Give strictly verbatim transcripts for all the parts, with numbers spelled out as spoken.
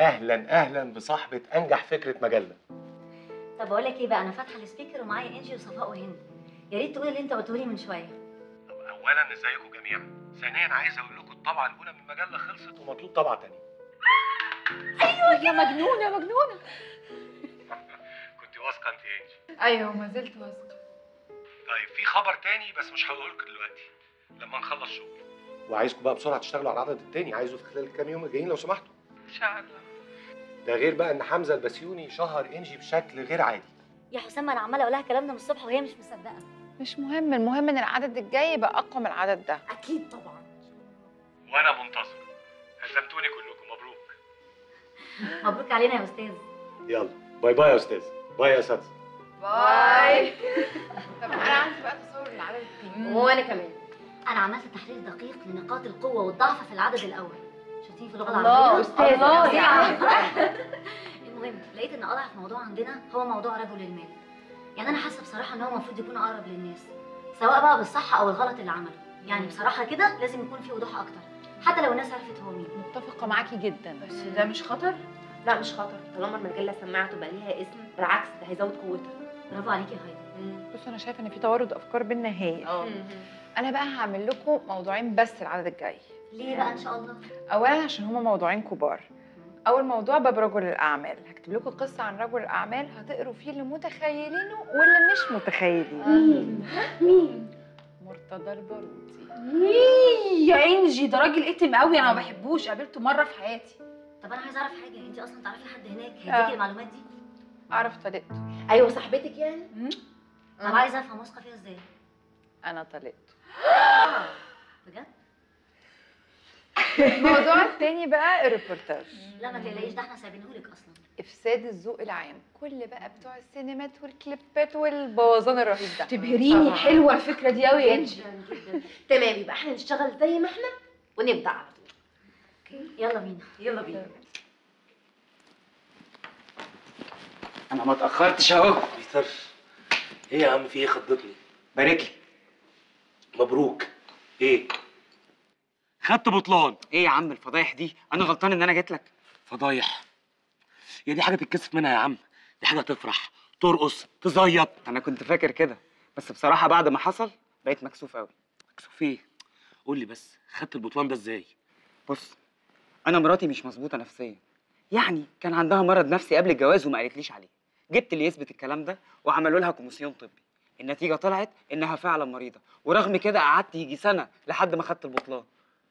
اهلا اهلا بصاحبه انجح فكره مجله. طب بقول لك ايه بقى، انا فاتحه السبيكر ومعايا انجي وصفاء وهند. يا ريت تقولي اللي انت قلته لي من شويه. طب اولا ازيكم جميعا، ثانيا عايز اقول لكم الطبعه الاولى من المجله خلصت ومطلوب طبعه ثانيه. ايوه يا مجنونه مجنونه. كنت واثقه انت يا انجي؟ ايوه ما زلت واثقه. طيب في خبر تاني بس مش هقوله لكم دلوقتي، لما نخلص شغل. وعايزكم بقى بسرعه تشتغلوا على العدد التاني، عايزه في خلال الكام يوم الجايين لو سمحتوا. ان شاء الله. ده غير بقى ان حمزه البسيوني شهر انجي بشكل غير عادي. يا حسام انا عماله اقول لها الكلام ده من الصبح وهي مش مصدقه. مش مهم، المهم ان العدد الجاي يبقى اقوى من العدد ده. اكيد طبعا. وانا منتظر. هزمتوني كلكم، مبروك. مبروك علينا يا استاذ. يلا باي باي يا استاذ، باي يا اساتذه. باي. طب انا عندي بقى تصور للعدد التاني. وانا كمان. انا عملت تحليل دقيق لنقاط القوه والضعف في العدد الاول. شايفين في اللغه الله العربيه؟ استاذ الله يعني. المهم لقيت ان اضعف موضوع عندنا هو موضوع رجل المال. يعني انا حاسه بصراحه ان هو المفروض يكون اقرب للناس، سواء بقى بالصح او الغلط اللي عمله. يعني بصراحه كده لازم يكون في وضوح اكتر، حتى لو الناس عرفت هو مين. متفقه معاكي جدا. بس ده مش خطر؟ لا مش خطر، طالما المجله سماعه تبقى ليها اسم، بالعكس ده هيزود قوتها. برافو عليكي يا هايدي. بصوا انا شايفه ان في توارد افكار بينا هايل. اه انا بقى هعمل لكم موضوعين بس العدد الجاي. ليه بقى ان شاء الله؟ اولا عشان هما موضوعين كبار. اول موضوع باب رجل الاعمال، هكتب لكم قصه عن رجل الاعمال هتقروا فيه اللي متخيلينه واللي مش متخيلين. مين؟ مين؟ مرتضى البارودي. ايه يا انجي، ده راجل اتم قوي، انا ما بحبوش، قابلته مره في حياتي. طب انا عايزه اعرف حاجه، انت اصلا تعرفي حد هناك هيديكي آه. المعلومات دي؟ اعرف طريقته. ايوه صاحبتك يعني؟ طب عايزه افهم واثقه فيها ازاي؟ انا طريقته. بجد؟ الموضوع التاني بقى الريبورتاج. لا ما تقلقيش، ده احنا سايبينهولك اصلا. افساد الذوق العام، كل بقى بتوع السينمات والكليبات والبوظان الرهيب ده. تبهريني، حلوه الفكره دي قوي يا انجي. جدا جدا. تمام، يبقى احنا نشتغل زي ما احنا ونبدا على طول. اوكي يلا بينا. يلا بينا. انا ما اتاخرتش اهو. بيتر ايه يا عم، في ايه؟ خضتني. بارك لي. مبروك. ايه؟ خدت بطلان. ايه يا عم الفضايح دي؟ انا غلطان ان انا جيت لك؟ فضايح؟ يا دي حاجه تتكسف منها يا عم، دي حاجه تفرح، ترقص، تزيط. انا كنت فاكر كده، بس بصراحه بعد ما حصل بقيت مكسوف قوي. مكسوف ايه؟ قول لي بس، خدت البطلان ده ازاي؟ بص، انا مراتي مش مظبوطه نفسيا، يعني كان عندها مرض نفسي قبل الجواز وما قالتليش عليه. جبت اللي يثبت الكلام ده وعملوا لها كوميسيون طبي. النتيجه طلعت انها فعلا مريضه، ورغم كده قعدت يجي سنه لحد ما خدت البطلان.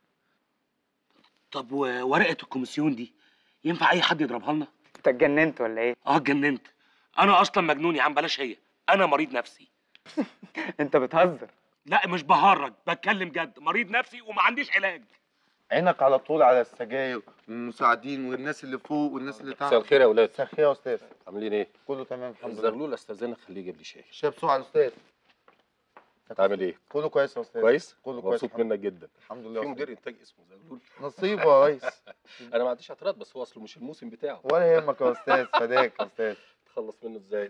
طب وورقه الكوميسيون دي ينفع اي حد يضربها لنا؟ انت اتجننت ولا ايه؟ اه اتجننت. انا اصلا مجنون يا عم، بلاش هي، انا مريض نفسي. انت بتهزر. لا مش بهرج، بتكلم جد، مريض نفسي وما عنديش علاج. عينك على طول على السجاير والمساعدين والناس اللي فوق والناس اللي تحت. مساء الخير يا اولاد. مساء الخير يا استاذ. عاملين ايه؟ كله تمام الحمد لله. زغلول استاذنك خليه يجيب لي شاي. شاي بسرعه يا استاذ. عامل ايه؟ كله كويس يا استاذ. كويس؟ كله كويس مبسوط منك جدا. الحمد لله. في مدير انتاج اسمه زغلول. نصيبه يا ريس. انا ما عنديش اعتراض، بس هو اصله مش الموسم بتاعه. ولا يهمك يا استاذ، فداك يا استاذ. تخلص منه ازاي؟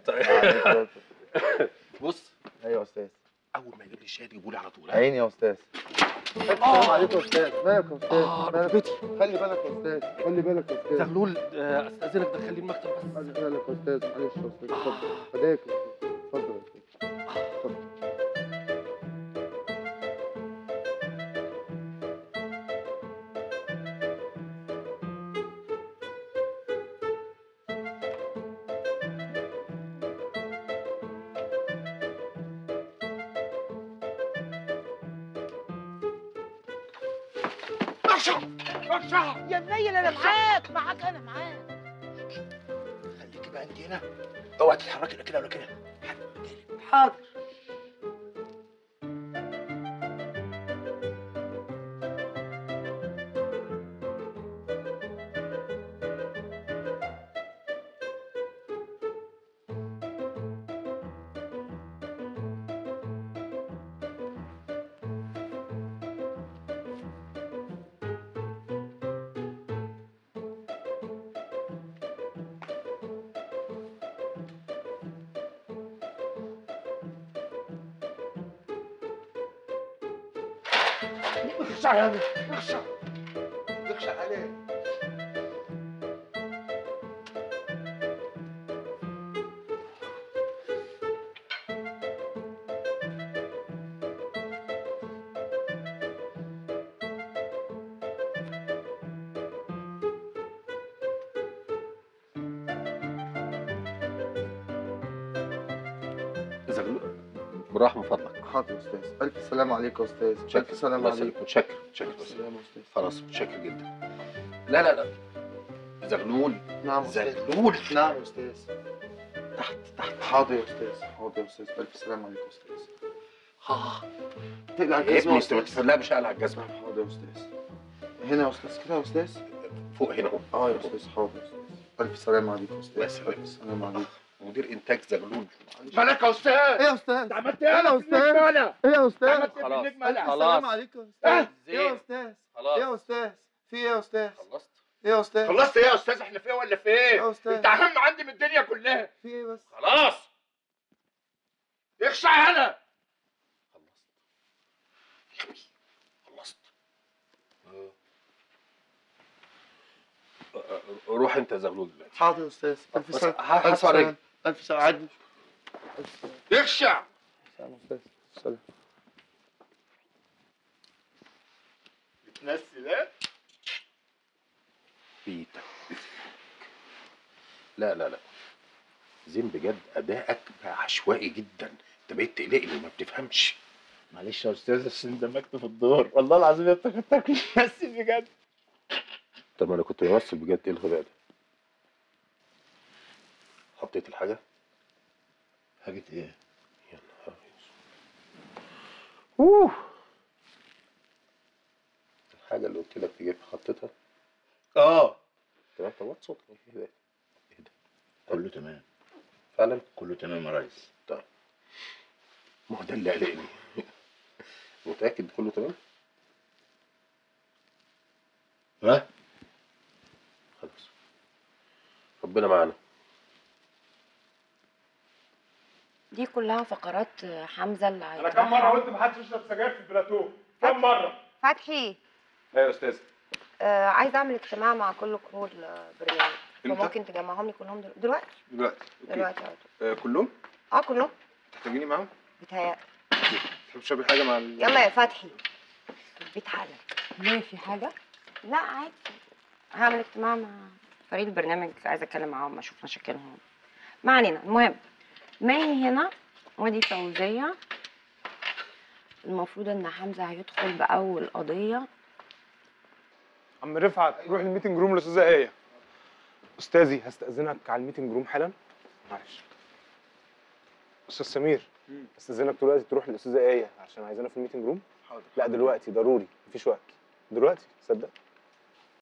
بص. ايوه يا استاذ. اول ما يجيب لي الشاي تجيبوا لي على طول. عيني يا استاذ. السلام عليكم يا استاذ. مالك يا استاذ؟ اه ركبتي. خلي بالك يا استاذ، خلي بالك يا استاذ. زغلول استاذنك دخليه المكتب بس. خلي بالك يا استاذ، معلش يا استاذ. اتفضل. فداك يا استاذ. اتفضل يا استاذ. اتفضل. يا منيل انا معاك معاك انا معاك. خليكي بقى انت هنا، اوعي تتحركي لا كده ولا كده. حاضر. اخشع يا ابني، اخشع. اخشع عليه. زغلول بالراحه من فضلك. حاضر يا استاذ. الف سلام عليك يا استاذ. متشكر. الف سلام الله عليك. يسلمك. متشكر متشكر الف سلام يا استاذ. خلاص متشكر جدا. لا لا لا زغلول. نعم يا استاذ. زغلول. نعم يا استاذ. تحت تحت. حاضر يا استاذ. حاضر يا استاذ. الف سلام عليك يا استاذ. اه تقلع يا الجزمه ابني يا انت ما استاذ. تفهم- لا مش هقلع الجزمه. حاضر يا استاذ. هنا يا استاذ كده يا استاذ. فوق هنا اهو. اه يا استاذ. حاضر يا استاذ. الف سلام عليك يا استاذ. بس الف سلام عليك. مدير انتاج زغلول. مالك يا استاذ؟ ايه يا استاذ؟ انت عملت ايه ايه يا انا استاذ؟ انا؟ ايه يا استاذ؟ عملت ايه في خلاص. النجمه الف انا؟ سلام عليك يا استاذ. ايه يا زين. استاذ؟ خلاص. ايه يا استاذ؟ في ايه يا استاذ؟ خلصت. ايه يا استاذ؟ خلصت ايه يا استاذ؟ احنا في ايه ولا في ايه ايه؟ يا استاذ؟ انت اهم عندي من الدنيا كلها. في ايه بس؟ خلاص اخشع هنا. خلصت يا ابني خلصت. آه. آه، روح انت يا زغلول دلوقتي. حاضر يا استاذ. الف بس سلام. ه- الف هسمع سلام. رجلي. الف سلام. عدي. الف سلام. اخشع. سلام يا استاذ. سلام. بتنسي ده؟ بيتك. لا لا لا زين بجد ادائك بقى عشوائي جدا. انت بقيت تقلقني وما بتفهمش. معلش يا استاذ بس اندمجت في الدور، والله العظيم يا افتكرتك بتمثل بجد. طب ما انا كنت بمثل بجد. ايه الغباء ده؟ حطيت الحاجه؟ حاجة ايه؟ يا نهار اسود. اوه الحاجه اللي قلت لك تجيبها حطيتها؟ اه تمام. طب وطي صوتك. ايه ده؟ ايه ده؟ كله تمام. فعلا كله تمام يا ريس. طيب ما هو ده اللي قلقني. متاكد كله تمام؟ ها؟ خلاص ربنا معانا. دي كلها فقرات حمزه اللي انا كم مره قلت محدش يشرب سجاير في البلاتو؟ كم مره؟ فتحي ايوه يا استاذ. آه عايزه اعمل اجتماع مع كل كرو البرنامج امتى؟ فممكن تجمعهم لي كلهم دل- دلوقتي دلوقتي اوكي. دلوقتي على طول. آه كلهم؟ اه كلهم تحتاجيني معاهم؟ بيتهيألي. تحب تشربي حاجه مع ال... يلا يا فتحي البيت حالا. ليه في حاجه؟ لا عادي هعمل اجتماع مع فريق البرنامج عايزه اتكلم معاهم اشوف مشاكلهم. ما علينا. المهم ماهي هنا ودي فوزيه. المفروض ان حمزه هيدخل باول قضيه. عم رفعت روح الميتنج روم للاستاذه ايه. استاذي هستاذنك على الميتنج روم حالا. معلش. استاذ سمير استاذنك دلوقتي تروح للاستاذه ايه عشان عايزانا في الميتنج روم. حاضر. لا دلوقتي ضروري مفيش وقت. دلوقتي صدق.